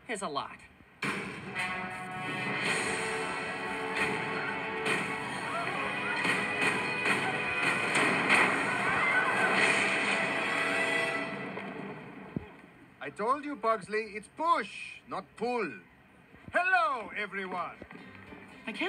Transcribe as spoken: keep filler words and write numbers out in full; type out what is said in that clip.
is a lot. I told you, Pugsley, it's push, not pull. Hello, everyone.